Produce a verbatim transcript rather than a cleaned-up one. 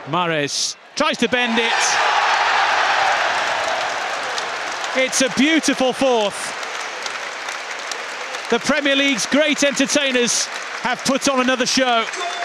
Mahrez tries to bend it. It's a beautiful fourth. The Premier League's great entertainers have put on another show.